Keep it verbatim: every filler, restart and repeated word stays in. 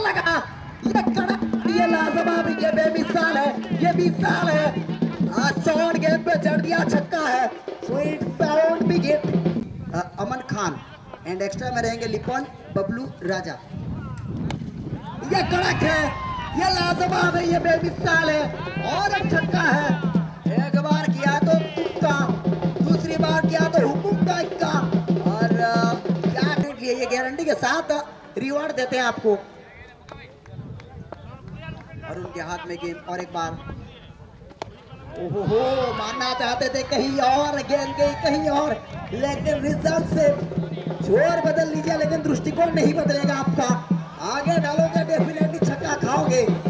लगा, ये कड़क, ये लाजवाब, ये बेमिसाल है, ये मिसाल है। साउंड गेंद पे चढ़ दिया, छक्का है। स्वीट साउंड भी गेंद। अमन खान एंड एक्स्ट्रा में रहेंगे लिपन बबलू राजा। ये कड़क है, ये लाजवाब है, ये बेमिसाल है और एक छक्का है। एक बार किया तो तुक्का, दूसरी बार किया तो हुकुम का इक्का और क्या लिए ये गारंटी के साथ रिवॉर्ड देते हैं आपको। और उनके हाथ में गेंद और एक बार, ओहो हो, मानना चाहते थे कहीं और, गेंद गई कहीं और, लेकिन रिजल्ट से जोर बदल लीजिए लेकिन दृष्टिकोण नहीं बदलेगा आपका। आगे डालोगे डेफिनेटली छक्का खाओगे।